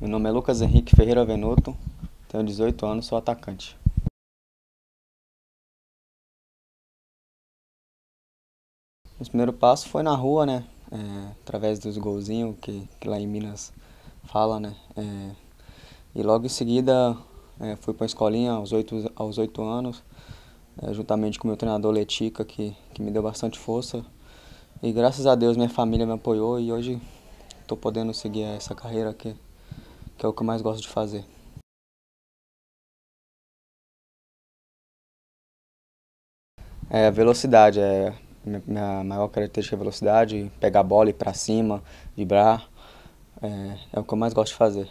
Meu nome é Lucas Henrique Ferreira Venuto, tenho 18 anos, sou atacante. O primeiro passo foi na rua, né? Através dos golzinhos que lá em Minas fala, né? E logo em seguida fui para a escolinha aos 8 anos, juntamente com o meu treinador Letica, que me deu bastante força. E graças a Deus minha família me apoiou e hoje estou podendo seguir essa carreira que é o que eu mais gosto de fazer. É, velocidade, minha maior característica é velocidade, pegar a bola e ir pra cima, driblar, é o que eu mais gosto de fazer.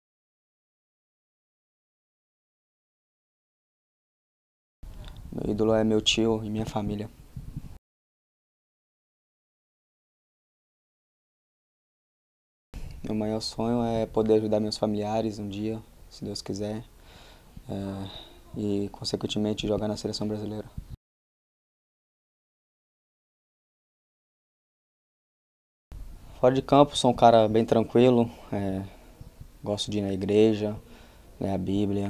Meu ídolo é meu tio e minha família. Meu maior sonho é poder ajudar meus familiares um dia, se Deus quiser, e consequentemente jogar na seleção brasileira. Fora de campo, sou um cara bem tranquilo, gosto de ir na igreja, ler a Bíblia,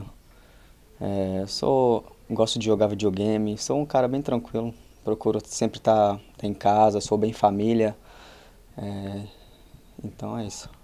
gosto de jogar videogame, sou um cara bem tranquilo, procuro sempre estar em casa, sou bem família, então é isso.